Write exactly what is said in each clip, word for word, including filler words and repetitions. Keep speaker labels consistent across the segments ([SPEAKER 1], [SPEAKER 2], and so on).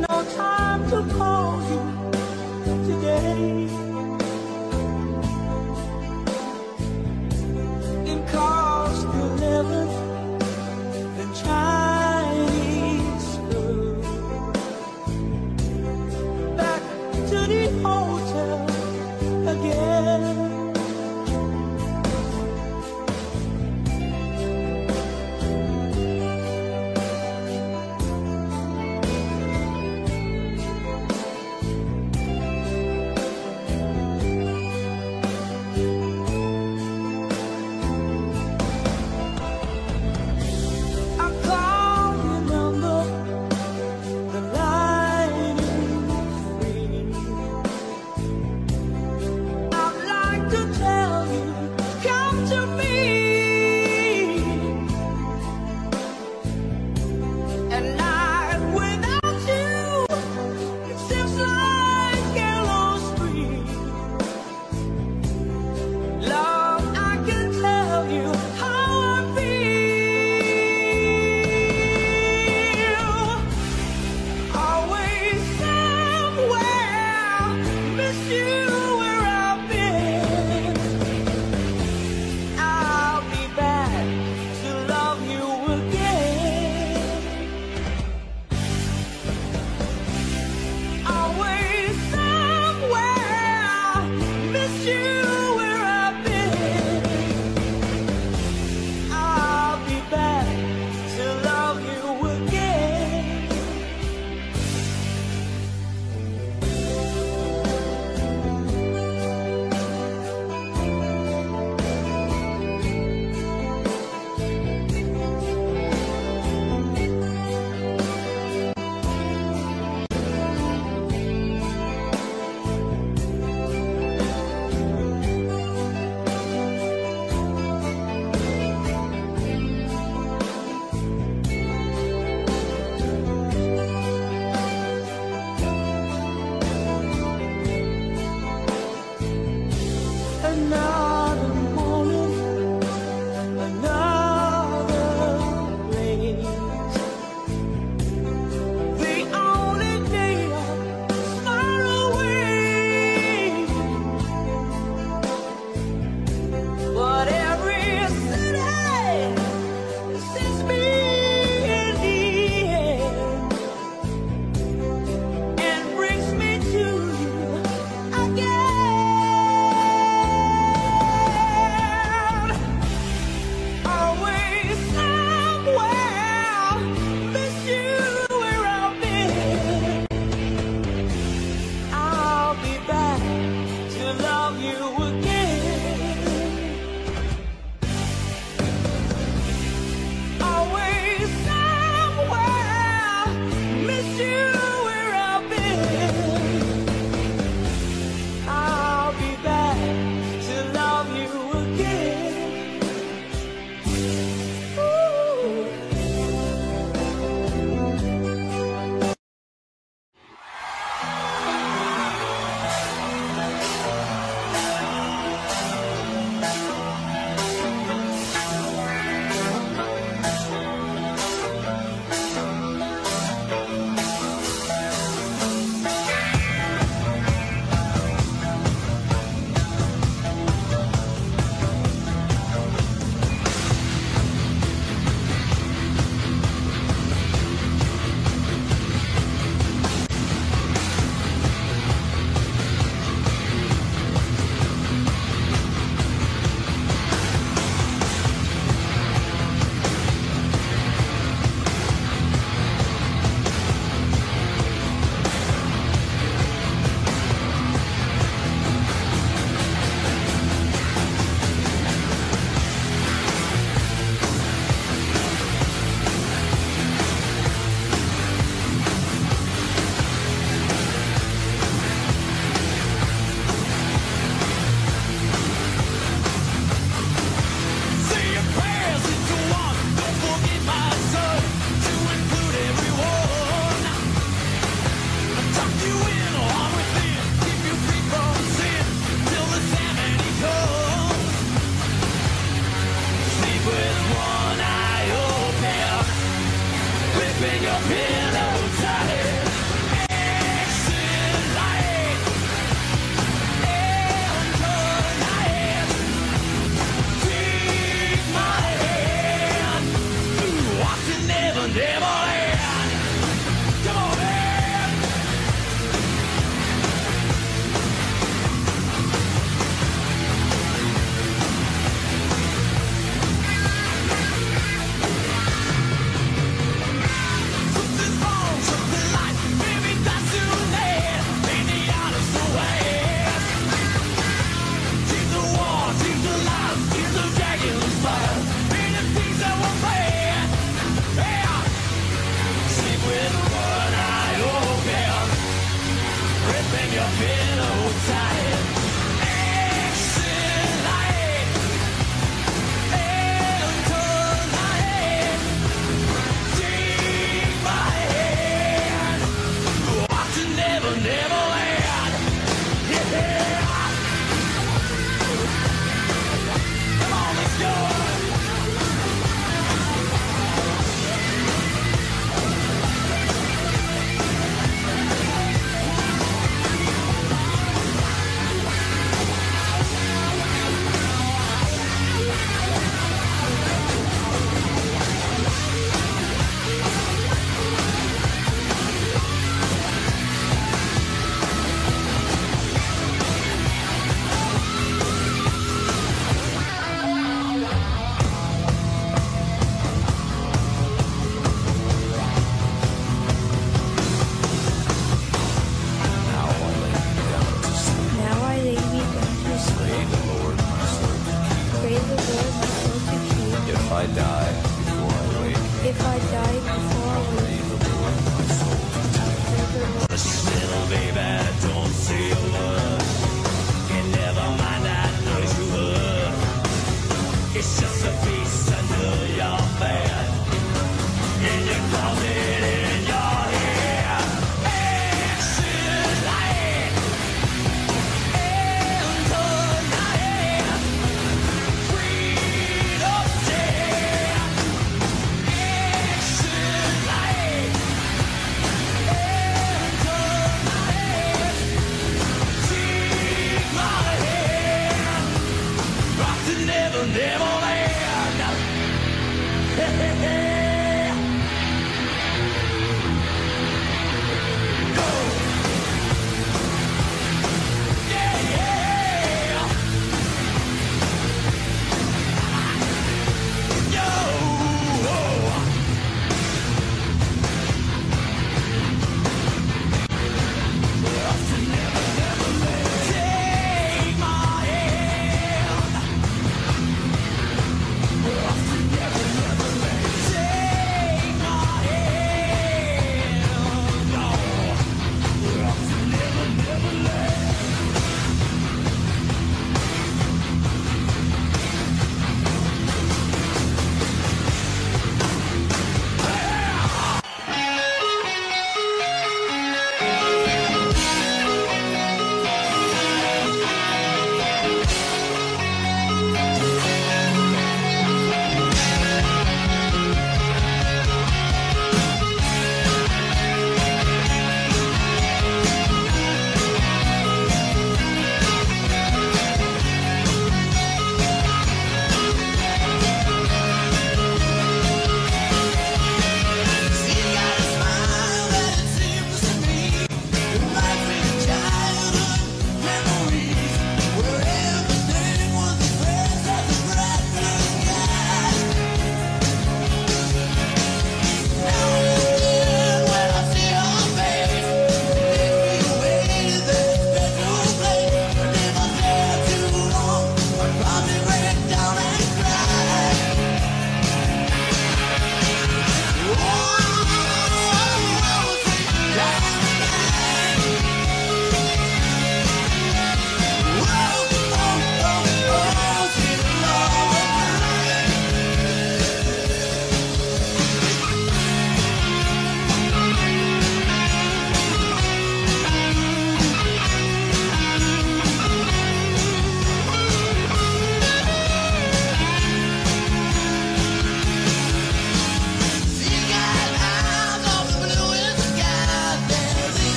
[SPEAKER 1] no time to call you today. It cost eleventh, the Chinese food. Back to the hotel again.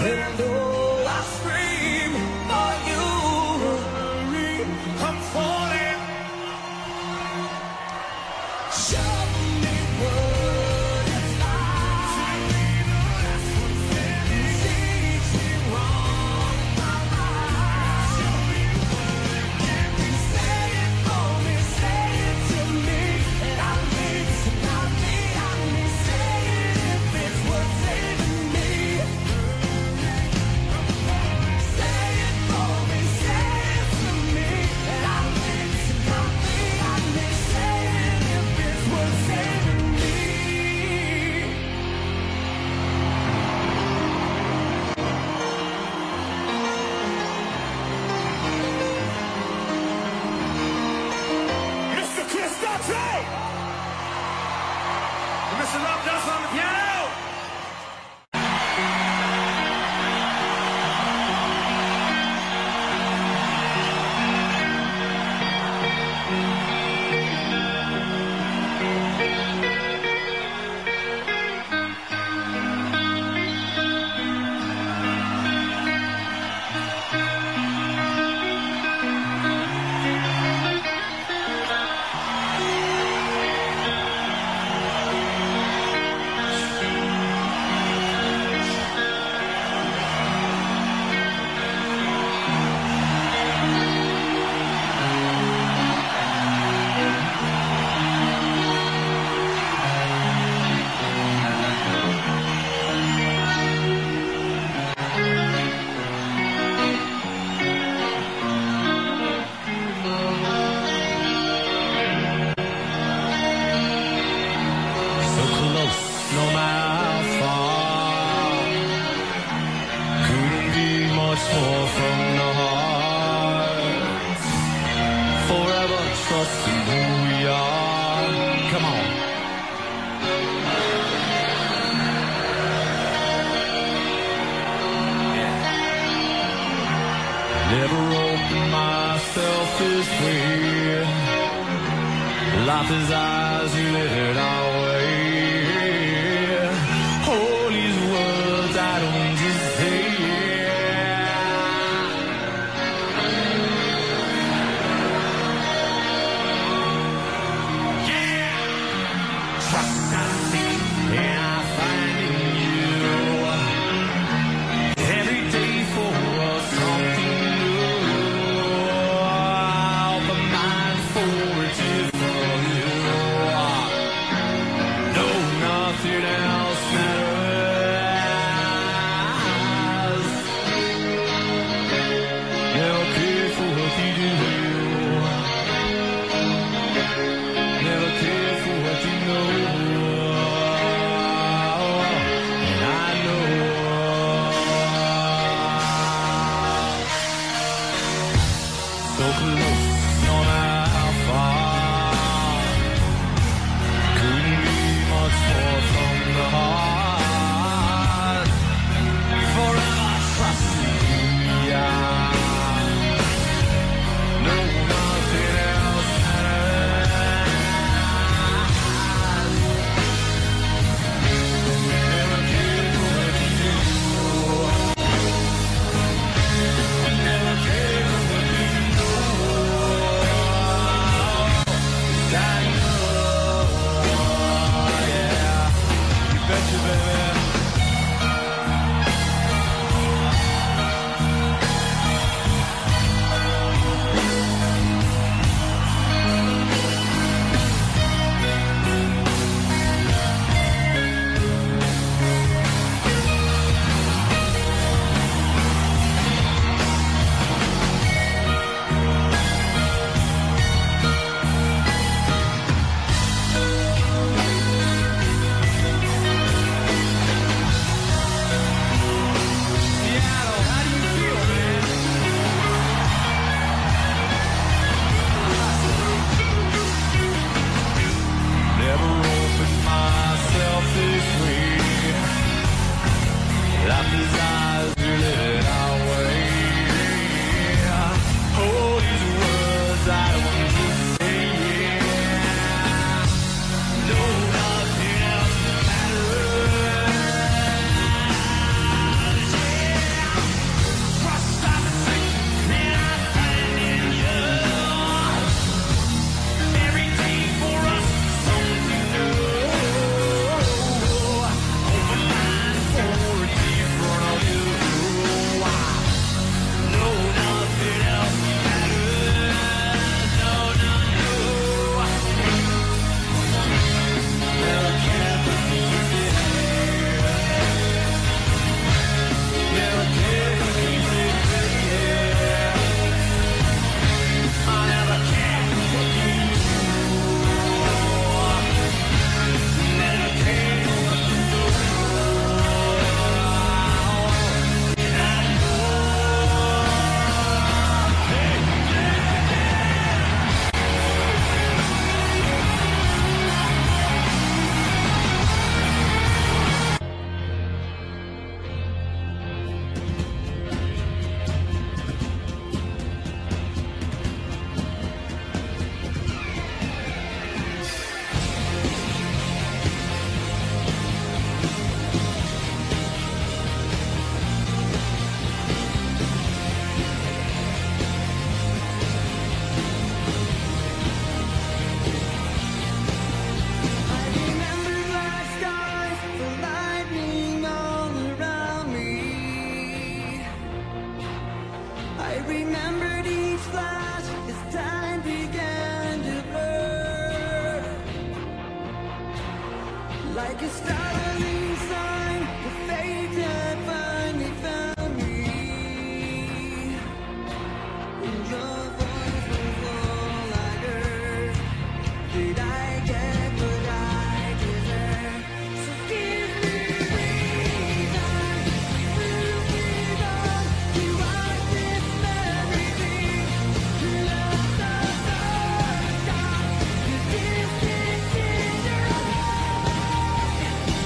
[SPEAKER 1] And oh, I scream for you. I'm falling. Show me what it's like. Teach me wrong. Say it for me, say it to me. And I need to not me, I need say it if it's worth saving me. Say it for me, say it to me. And I need to not me, I need say it if it's worth saving me. Mister Cristante! Mister Love Does on the piano! So close, no matter how far. Couldn't be much more from the heart. Forever trusting who we are. Come on. Never opened myself this way. Life is ours, we live it our way. All these words I don't just say. Yeah. Trust I seek and I find in you. Every day for us something new. I'll be mindful for you. remembered each flash as time began to blur. Like a startling sign, the fate had finally found me. And your voice was all I heard. Did I get what I deserve? So give me reason to keep on. You are this memory. Let the sun shine. 'Cause this is your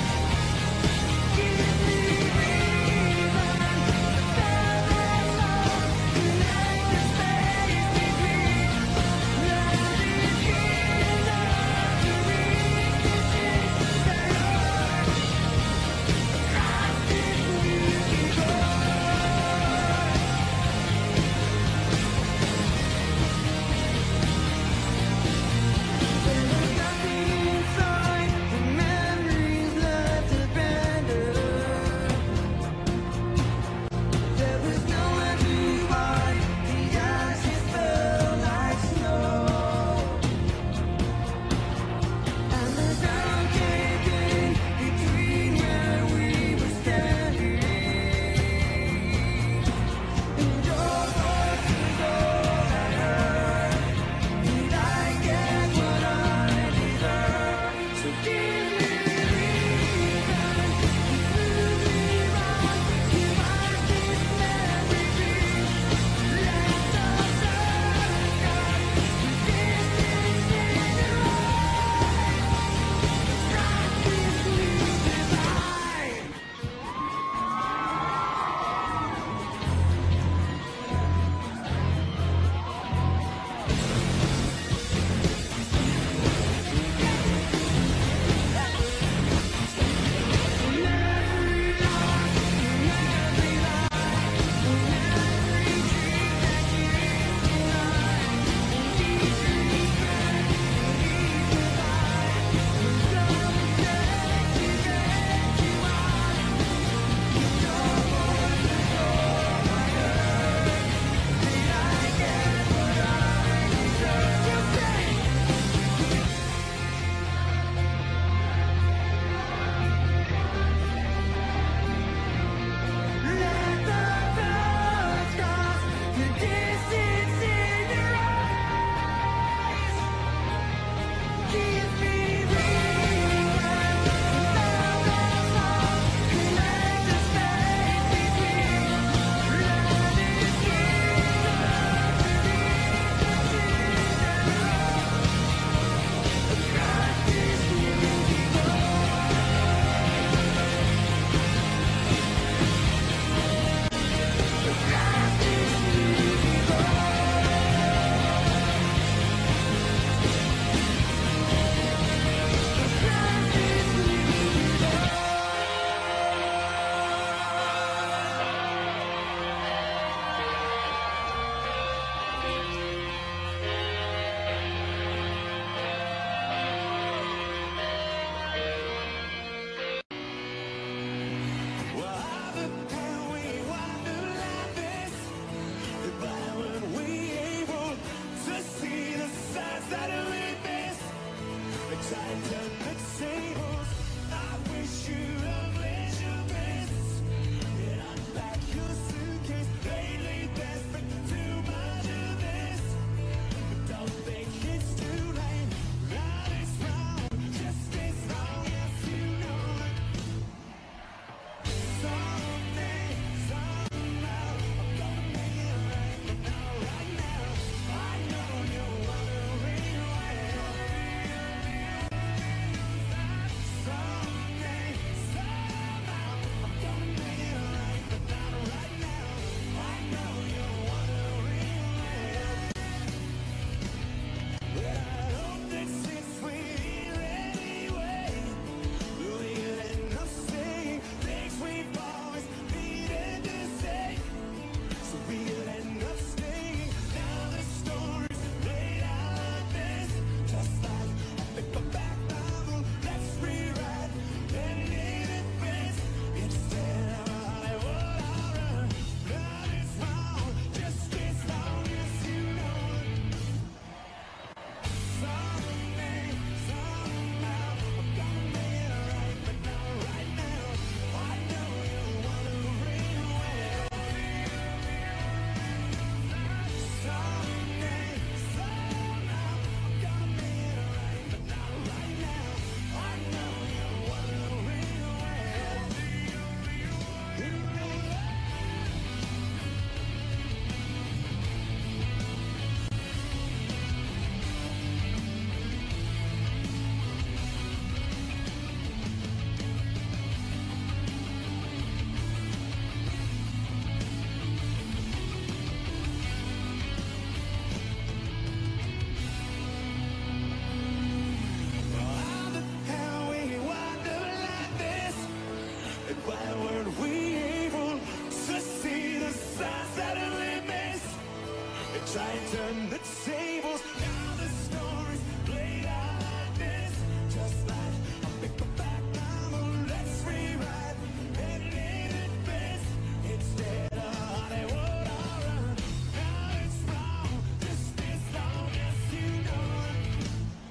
[SPEAKER 1] turn the tables. Now the story's played like this. Just like a paperback novel, let's rewrite edited bits instead of Hollywood horror. Now it's wrong, just as long as you know it.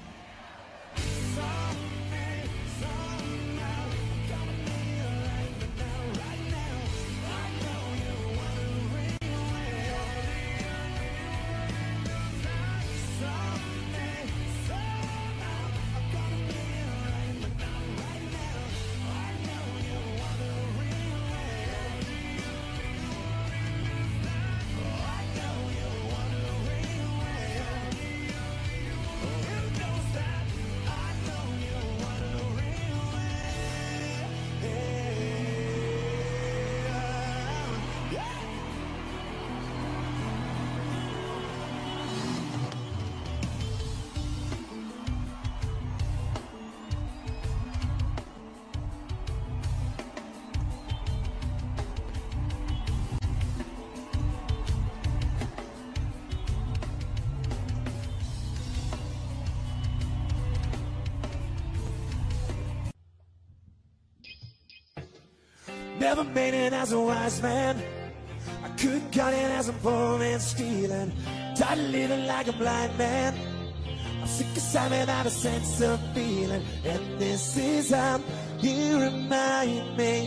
[SPEAKER 1] Someday, somehow, gonna be alright, but now, right now, I know you wanna ring away. Someday, somehow, I'm gonna be alright, but now, right now, I know you wanna ring away. I know you wanna ring away. Who knows that? I know you wanna ring away. Yeah. Never made it as a wise man. I couldn't cut it as a poor man stealing. Tired of living like a blind man. I'm sick aside without a sense of feeling. And this is how you remind me.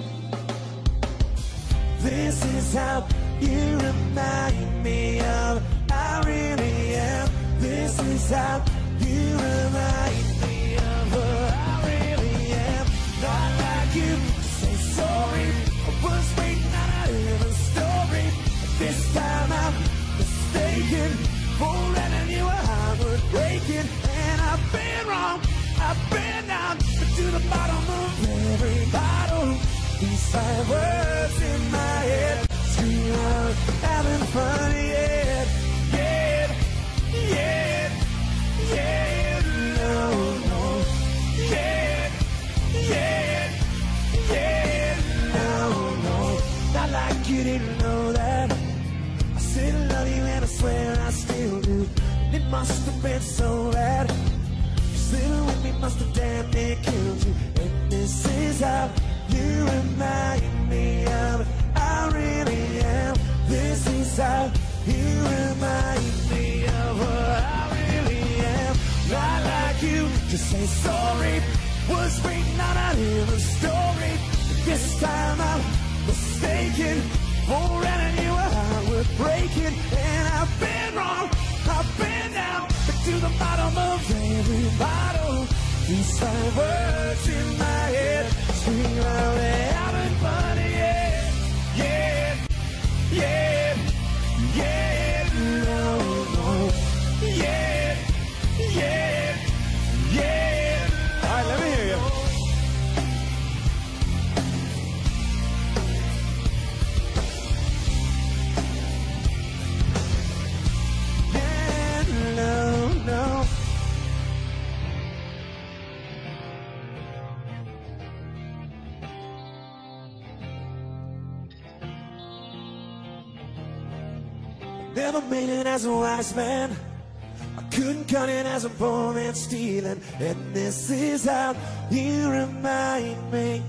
[SPEAKER 1] This is how you remind me of I really am. This is how you remind me of who I really am. Not like you. Say sorry, I was waiting on a little story. This time I'm mistaken, for letting you a heart was breaking. And I've been wrong, I've been down, but to the bottom of every bottle. These five words in my head scream out, having fun, yeah, yeah, yeah, yeah, no, no, yeah, yeah. Yeah, no, no, not like you didn't know that. I said I love you and I swear I still do. And it must have been so bad. Cause living with me must have damn near killed you. And this is how you remind me of I really am. This is how you remind me of what I really am. Not like you, just say sorry. Was waiting on a little story. This time I'm mistaken, for letting you a heart worth breaking. And I've been wrong, I've been down, but to the bottom of every bottle. These five words in my head scream out, they're having fun, yeah, yeah, yeah, yeah, no, no, yeah, yeah, yeah. All right, let me hear you. Yeah, no, no. Never made it as a wise man. I couldn't cut it as a poor man stealing. And this is how you remind me.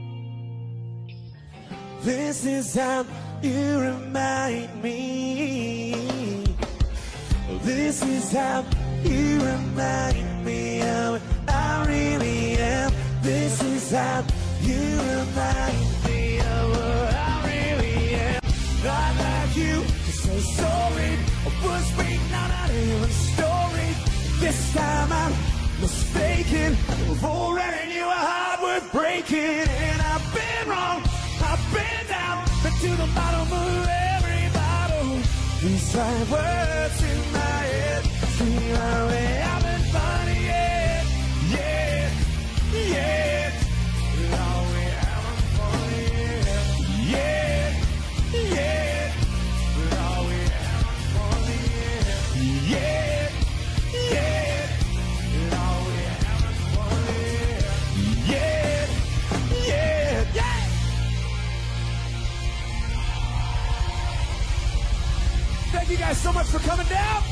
[SPEAKER 1] This is how you remind me. This is how you remind me of what I really am. This is how you remind me of what I really am. Not like you to say sorry. I was waiting on a little story. This time I'm mistaken, for letting you a heart worth breaking. And I've been wrong, I've been down, but to the bottom of every bottle. These five words in my head scream out, we're having fun, yeah, yeah, yeah. Oh, we're having fun, yeah, yeah, yeah. Oh, we're having fun, yeah, yeah, yeah. Oh, we're having fun, yeah, yeah, yeah.
[SPEAKER 2] 「
[SPEAKER 1] Thank you guys so much for coming down.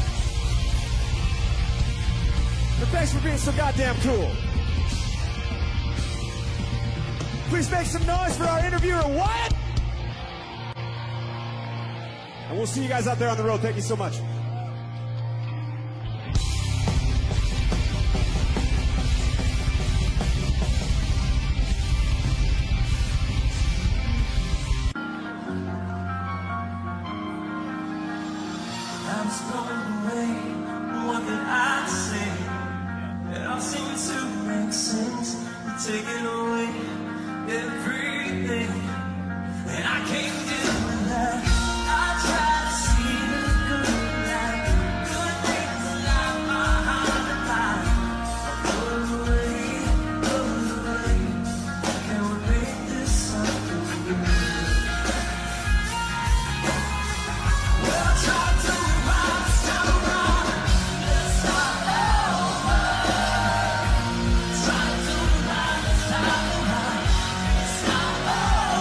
[SPEAKER 1] And thanks for being so goddamn cool. Please make some noise for our interviewer, Wyatt. And we'll see you guys out there on the road. Thank you so much.
[SPEAKER 2] I'm thrown away, what did I say? It all seemed to make sense. You take it away, everything, and I can't deal with that. I try to see the good in life, good things alive, my heart and mind. Go away, go away, can we make this something good? Well, try to Oh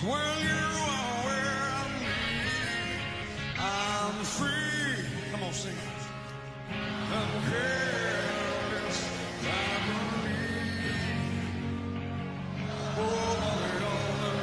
[SPEAKER 2] Well, you are where I'm needed. I'm free. Come on, sing it. I'm careless. I believe. Oh, hallelujah.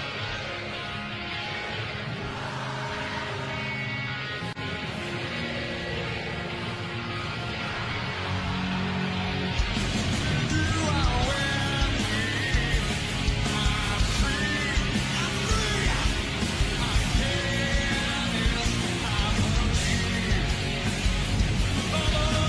[SPEAKER 2] You are where I'm needed. I'm free. I'm free. I'm careless. I believe. Oh,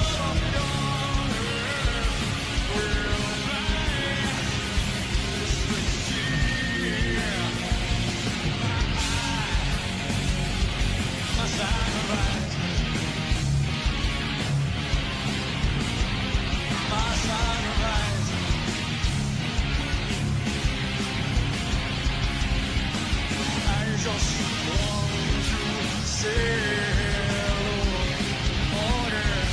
[SPEAKER 2] just want to say hello. Oh, yeah.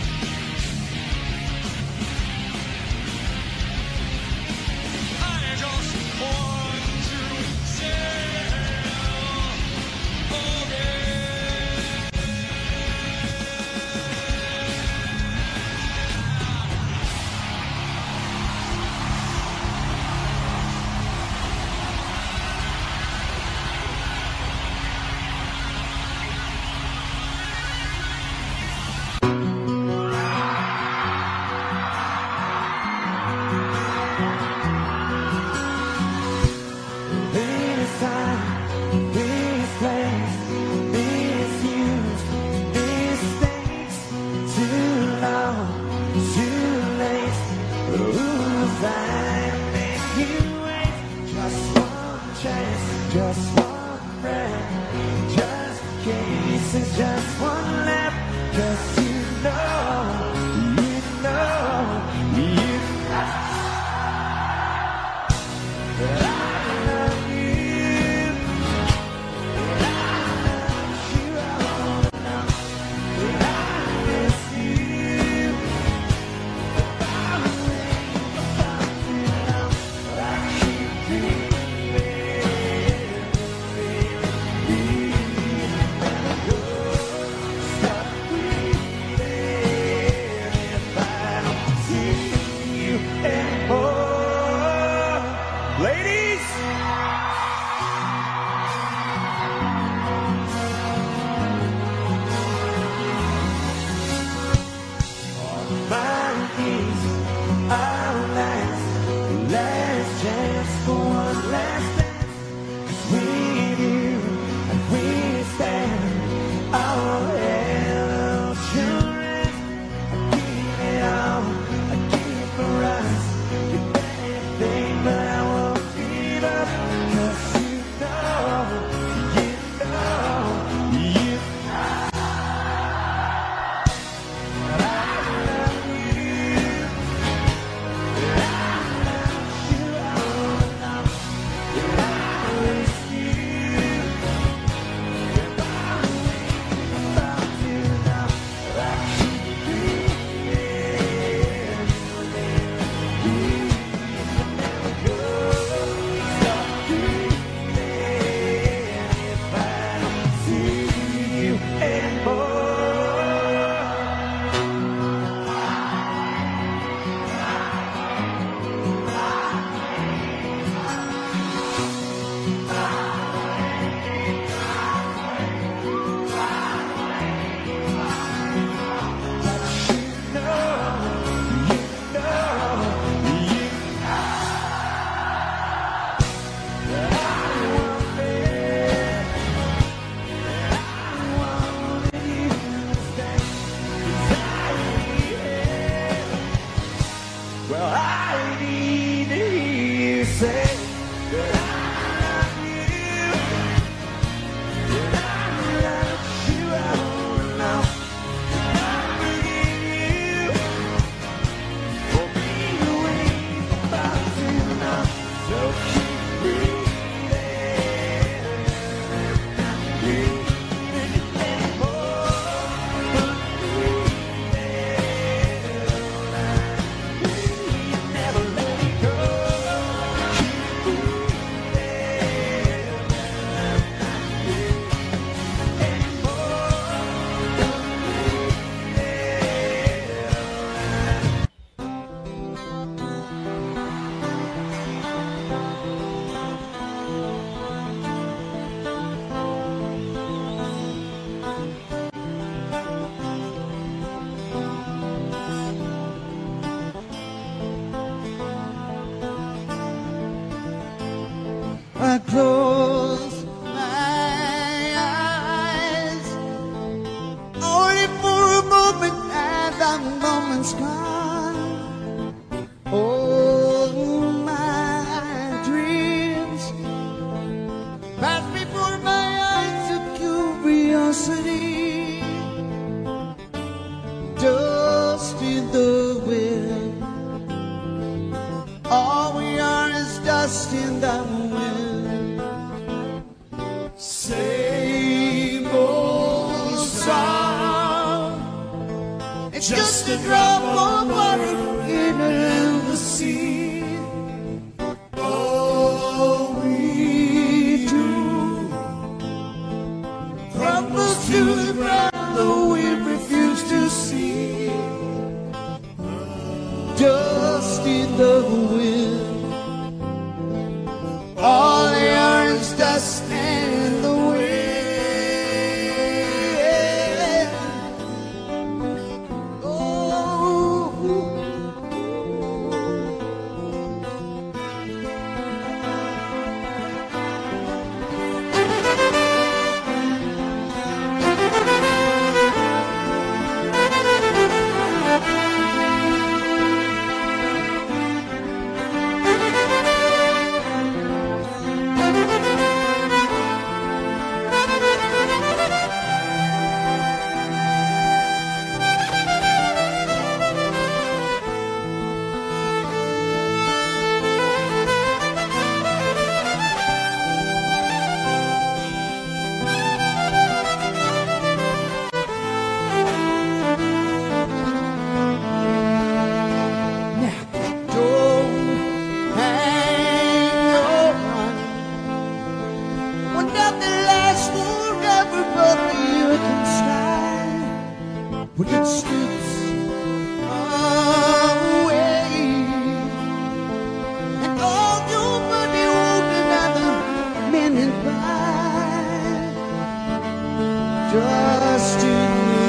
[SPEAKER 2] I just want to say hello. Oh, yeah.
[SPEAKER 1] This time, this place, misused, mistakes, too long, too late. Ooh, finding you wait. Just one chance, just one breath, just in case it's just one left. 'Cause you know, you know, you know that I love you. You all know that I miss you. I was waiting for too long, but I keep dreaming, dreaming, dreaming. Never go, stop breathing.
[SPEAKER 3] I close my eyes only for a moment, and that moment's gone. All my dreams pass before my eyes of curiosity, dust in the wind. All we are is dust in the wind. Same old song. It's just a drop of water in the sea. All we do crumbles to the ground, though we refuse to see. Dust in the wind. All they are is dust in the wind. When it slips away, and all your money won't another minute by, just in the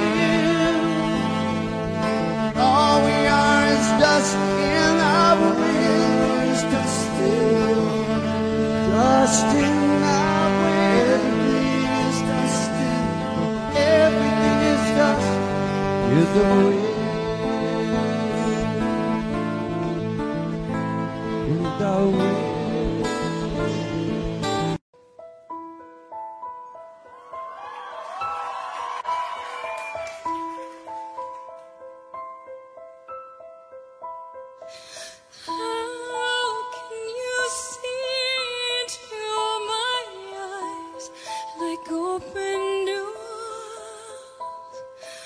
[SPEAKER 3] wind. All we are is dust in our wind, is dust in, dust in our wind. Everything is dust in, everything is dust. In the wind, in the wind.
[SPEAKER 2] How can you see into my eyes like open doors,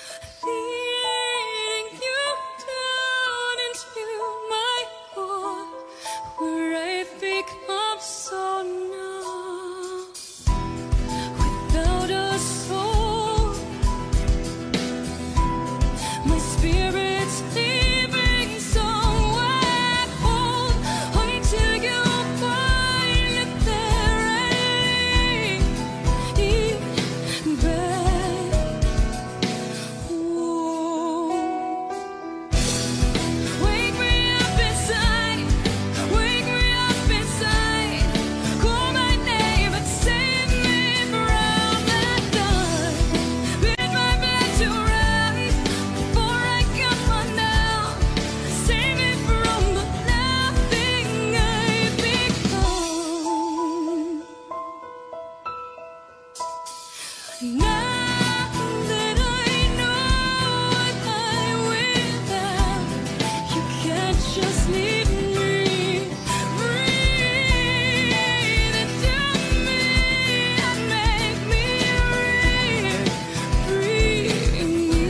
[SPEAKER 2] leading you down into my core, where I've become so numb, without a soul, my spirit's leaving somewhere cold, until you find it there and back. Ooh. Wake me up inside, wake me up inside, call my name and save me from the dark. Bid my bed to rise before I come undone. Save me from the nothing I've become. Now that I know what I without, you can't just leave me. Breathe into me and make me real. Bring me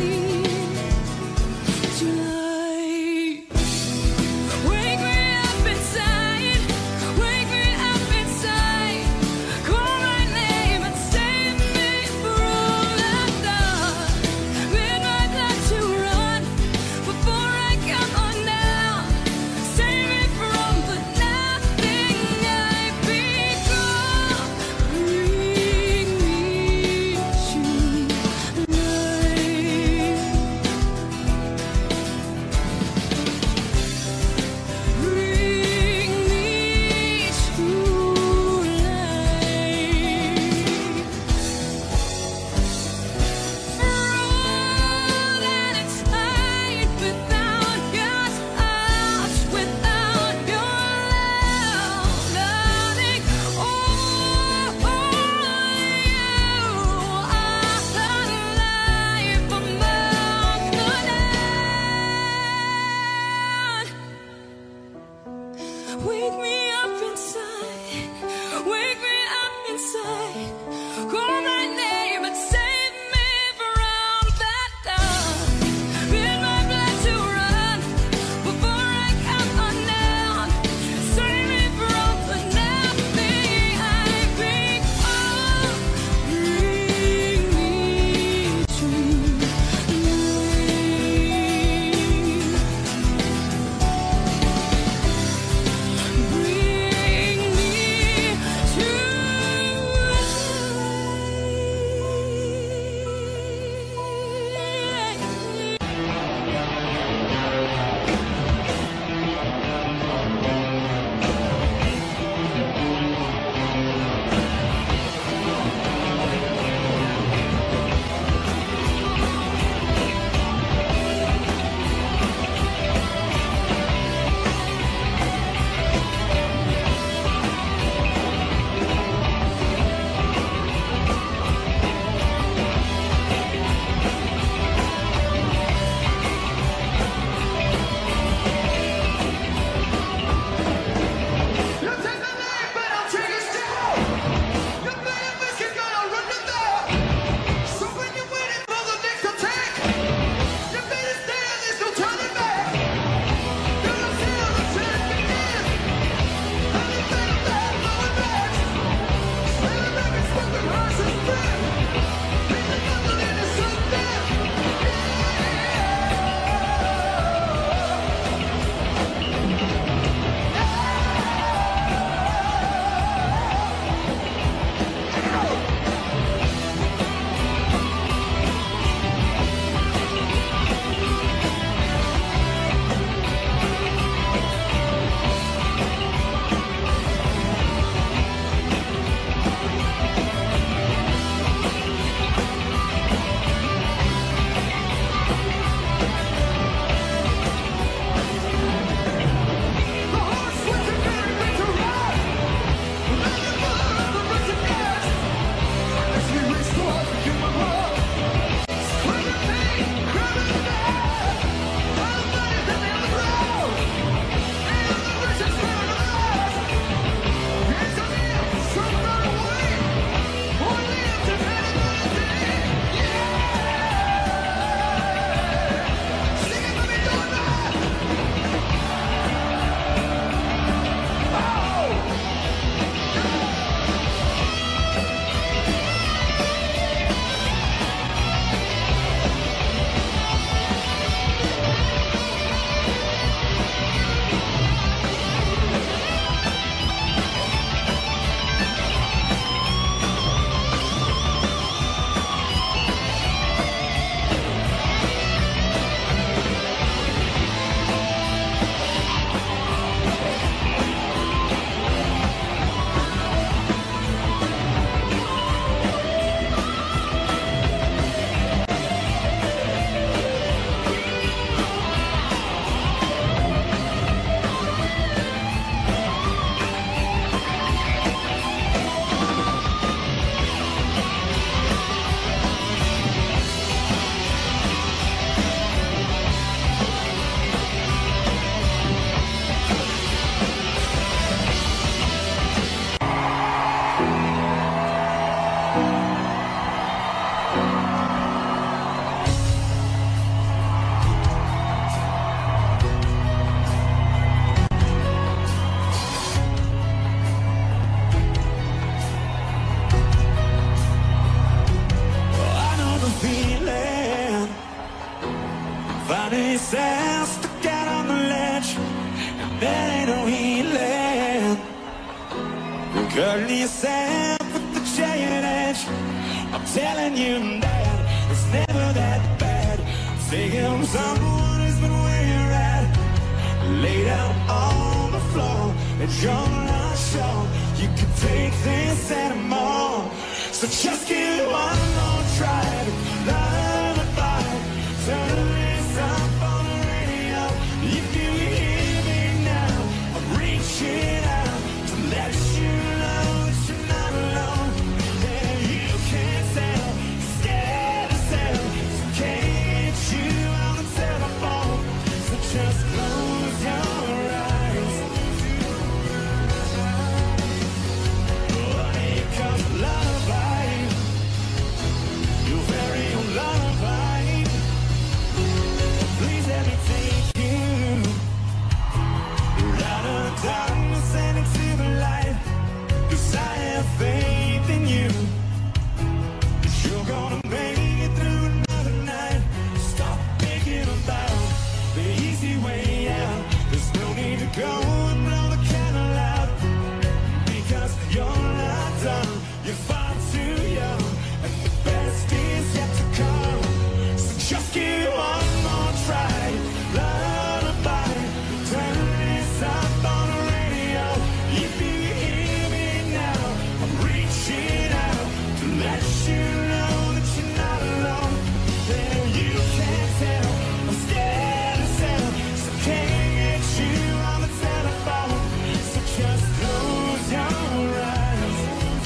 [SPEAKER 2] to life. Wake me up inside, wake me up inside, call my name and save me from
[SPEAKER 1] feeling. Find yourself stuck out on the ledge, and there ain't no healing. Curling yourself with the giant edge. I'm telling you that it's never that bad. Taking someone who's been where you're at. Lay down on the floor and you're not sure you can take this anymore. So just give it one more try. Lullaby, turn this up on the radio. If you hear me now, I'm reaching out to let you know that you're not alone. And you can't tell, you're scared as hell, so can't get you on the telephone. So just close your eyes. Oh, here comes a lullaby, your very own lullaby. Please let me take you out of the darkness and into the light. 'Cause I have faith in you, 'cause you're gonna make it through another night. Stop thinking about the easy way out. There's no need to go and blow the candle out, because you're not done. You're far too young, and the best is yet to come. So just give one more try. Lullaby, turn this up on the radio. If you hear me now, I'm reaching out to let you know that you're not alone. And you can't tell, I'm scared as hell, so can't get you on the telephone. So just close your eyes.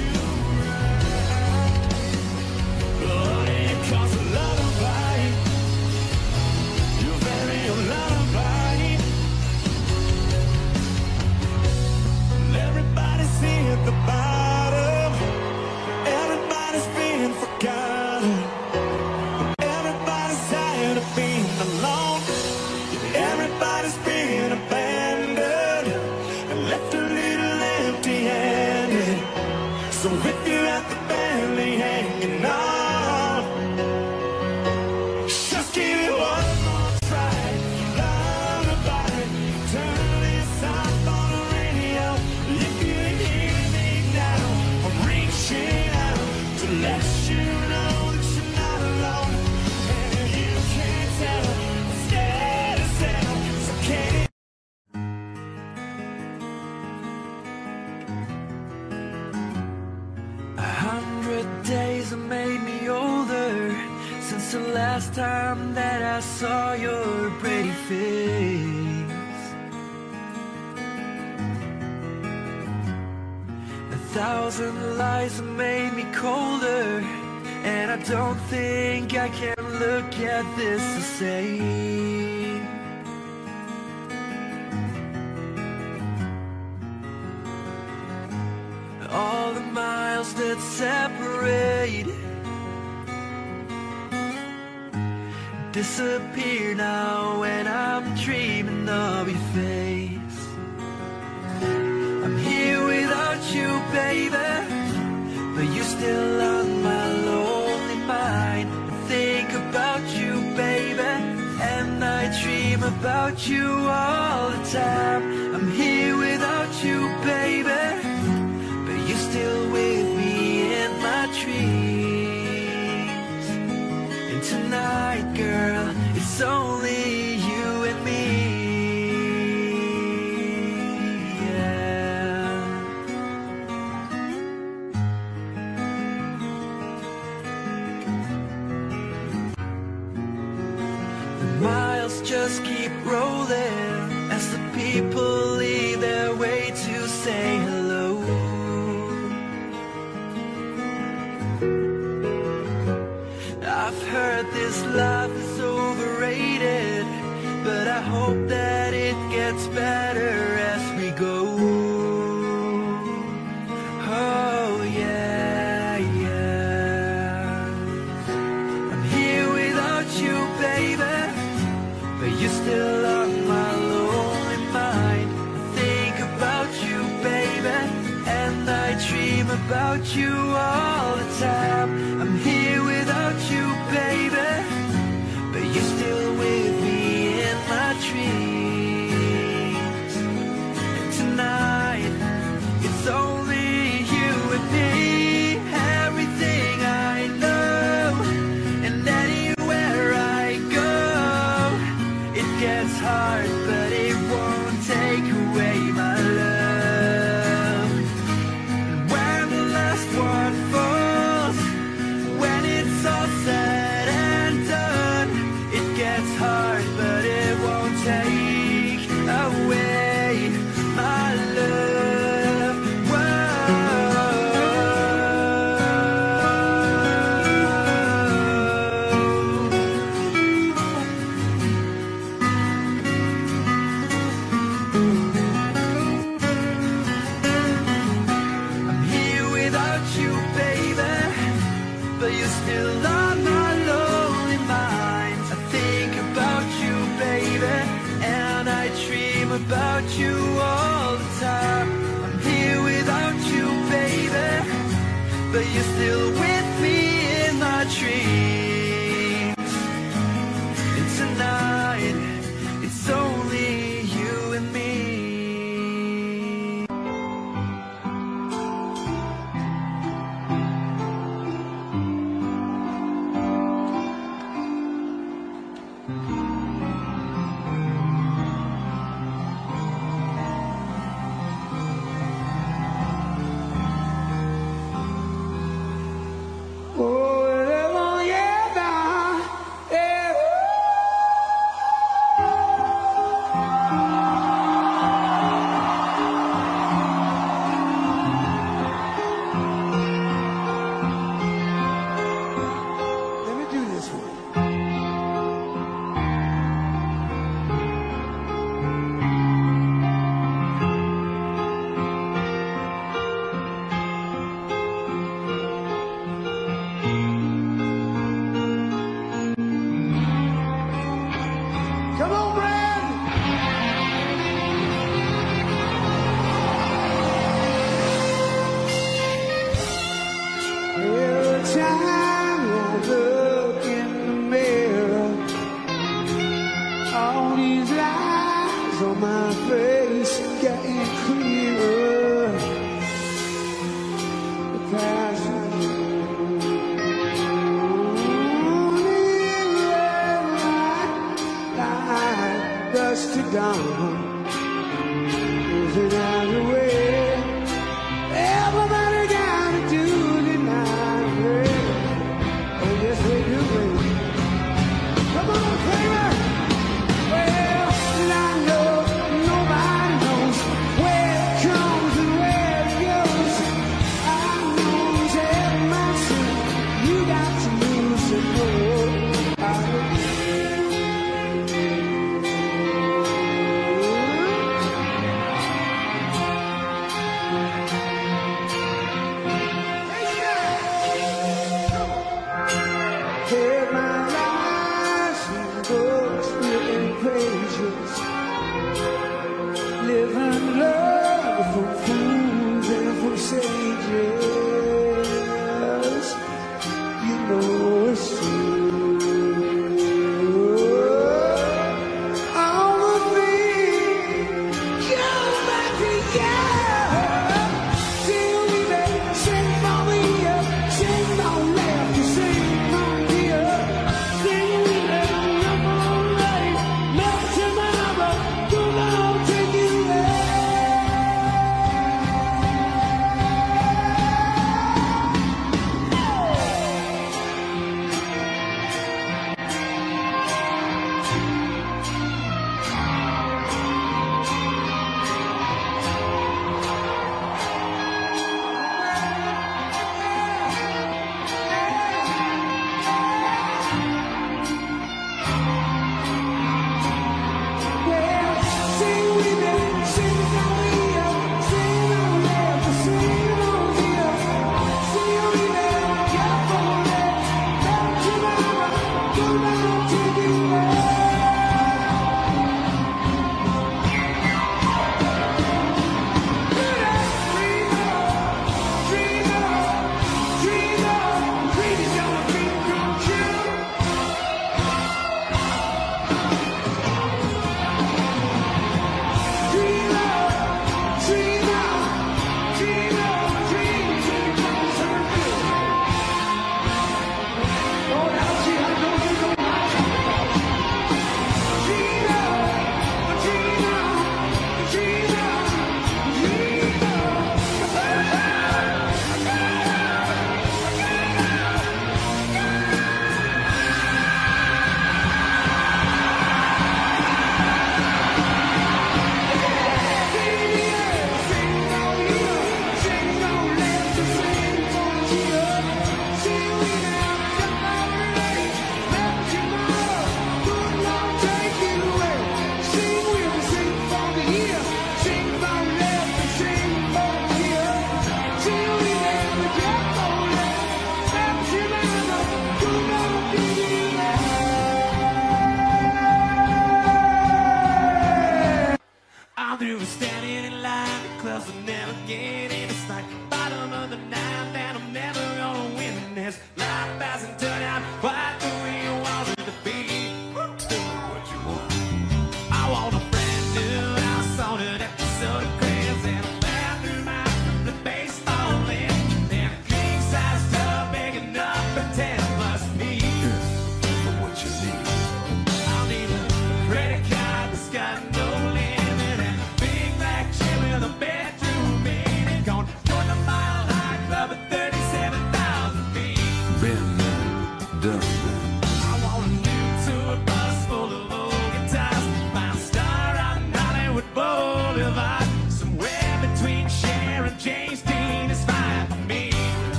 [SPEAKER 1] Oh, here comes a lullaby, your very own lullaby. Everybody's here at the bottom. Everybody's being forgotten. Everybody's tired of being alone. Everybody's being abandoned and left a little empty-handed. So if you're at the barely hanging on, just give it one more try. Lullaby, turn this up on the radio. If you hear me now, I'm reaching out to let you know that you're not alone. And you can't tell, I'm scared as hell, so can't.
[SPEAKER 2] A hundred days have made me older since the last time that I saw your pretty face. A thousand lies have made me colder, and I don't think I can look at this the same. All the miles that separate disappear now when I'm dreaming of your face. I'm here without you, baby, but you're still on my lonely mind. I think about you, baby, and I dream about you all the time. I'm here without you, baby, but you're still with me in my dreams. And tonight, girl, it's only you and me. Yeah. The miles just keep rolling as the people leave their way to say hello. I've heard this life is overrated, but I hope that it gets better as we go. Oh yeah, yeah. I'm here without you, baby, but you're still on my lonely mind. I think about you, baby, and I dream about you all the time. I'm here without you, baby.
[SPEAKER 3] dawn isn't out the way. Everybody gotta do it now, baby. Oh yes they do, baby. Come on, Kramer. Well, I know nobody knows where it comes and where it goes. I know that my son, you got to lose it, oh, I know. Take my life in books written pages, living love for fools and for sages. You know it's true. All the things come back together. Till we may sing for the year, sing on left to sing on here. Sing we may number one, melt tomorrow.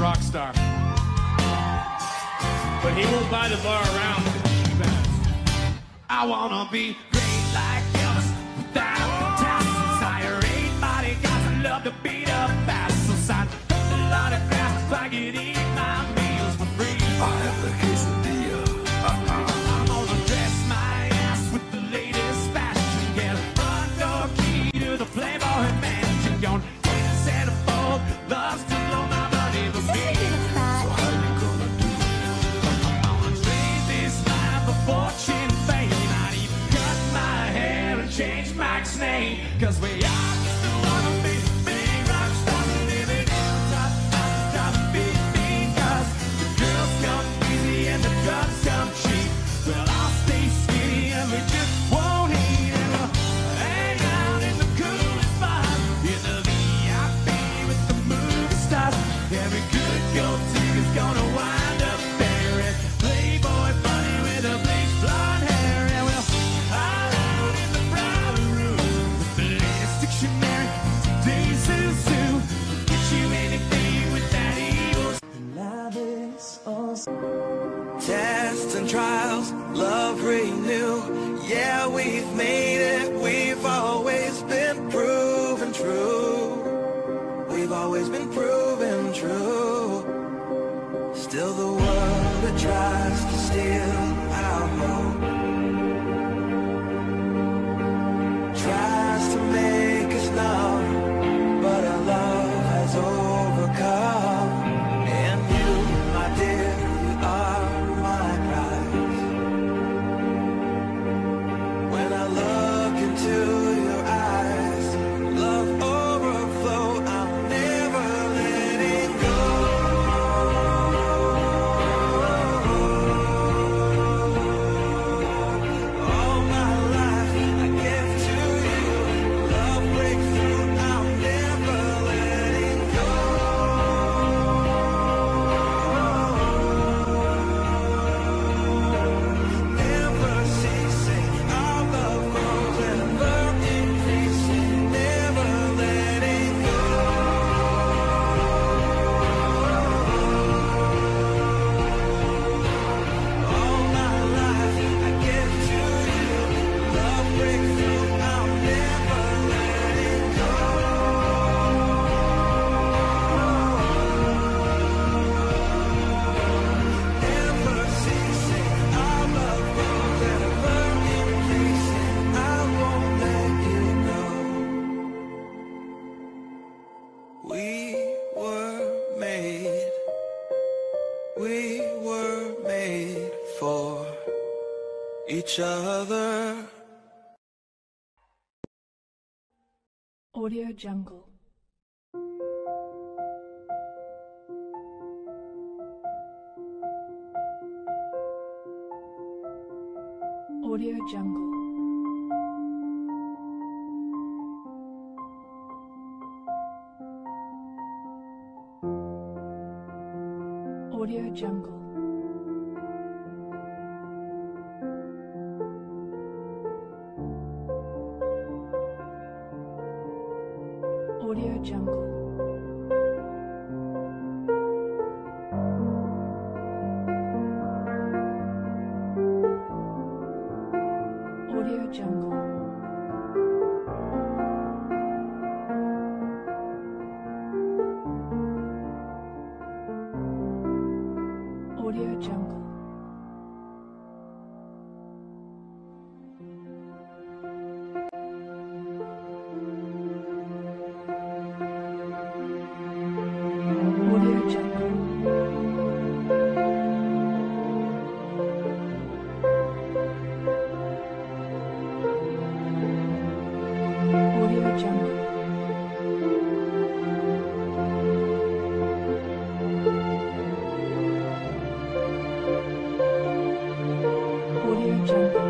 [SPEAKER 4] rock star. But he won't buy the bar around.
[SPEAKER 1] I wanna be great like Elvis without tassels. Hire eight bodyguards and love to beat up assholes. I'd cut a lot of grass if I could eat my meals for free. I have the quesadilla. Uh-uh. I'm gonna dress my ass with the latest fashion. Get a front door key to the Playboy Mansion. Gonna take a set of folk, loves to blow my money for me. So how you gonna do it? I'm gonna trade this life for fortune and fame. I'd even cut my hair and change Mike's name. Cause we are just wanna be big rock stars and living in top, top, top, big, because the girls come easy and the drugs come cheap. Well, I'll stay skinny and we just won't eat. And we'll hang out in the coolest spot in the V I P with the movie stars. Every good gold digger's gonna wind up there. And Playboy bunny with a bleached blonde hair. And we'll hide out in the private room with the latest dictionary, today's zoo. Get you anything with that evil. Love is awesome. Tests and trials, love renew. Yeah, we've made it. We've always been proven true. We've always been proven true. Still the world that tries to steal our hope tries to make us numb, but our love has overcome. And you, my dear, you are my prize. When I look into your eyes, love overflow, I'm never letting go. All my life I give to you. Love breakthrough, I'm never letting go. Never ceasing, our love grows ever increasing. Never letting go. All my life I give to you. Love breakthrough, I'm never letting go. Never ceasing, our love grows ever increasing. I won't let you go. We were made, we were made for each other.
[SPEAKER 5] Audio Jungle. Audio Jungle. Audio Jungle. Audio Jungle. Audio Jungle. Audio Jungle. Audio Jungle. Audio Jungle. Audio Jungle.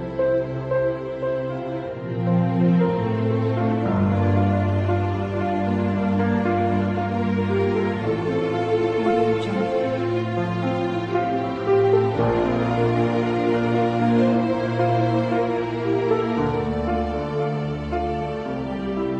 [SPEAKER 5] Audio Jungle.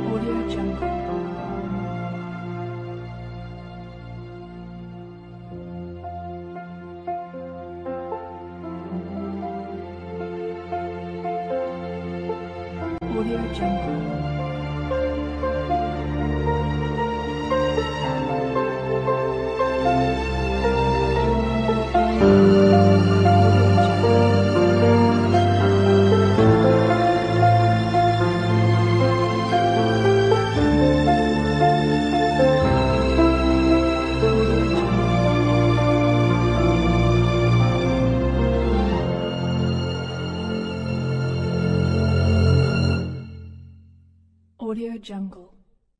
[SPEAKER 5] Audio Jungle.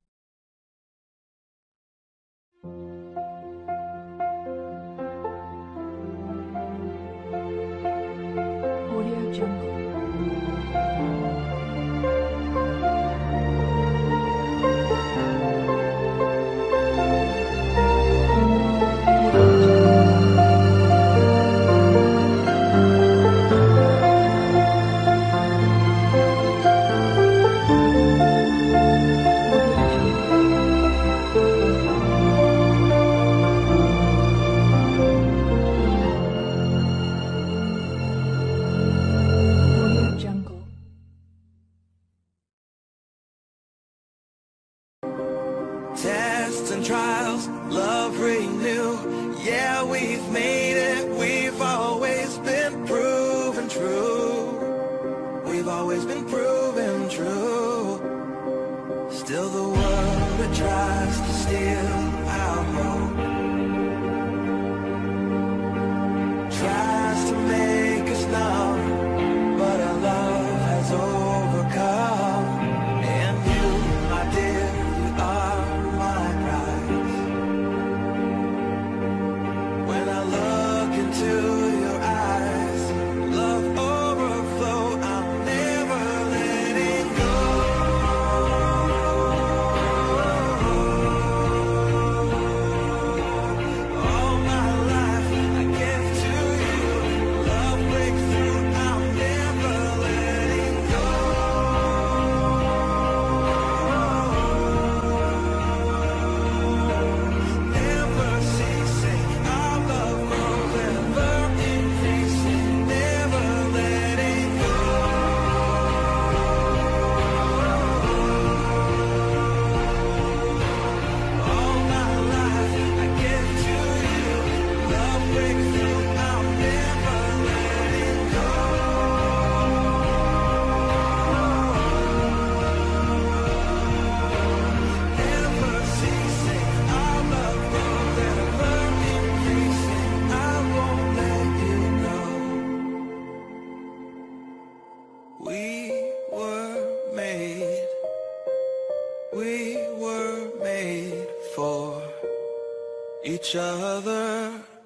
[SPEAKER 5] Audio Jungle.
[SPEAKER 1] Tests and trials, love renew. Yeah, we've made it. We've always been proven true. We've always been proven true. Still the world that tries to steal our hope tries to make us numb, but our love has overcome. And you, my dear, you are my prize. When I look into your eyes, love overflow, I'm never letting go. All my life I give to you, love breakthrough, I'm never letting go. Never ceasing, our love grows, ever increasing, never letting go. All my life I give to you, love breakthrough, I'm never letting go. Never ceasing, our love grows, ever increasing, I won't let you go. We were made, we were made for each other.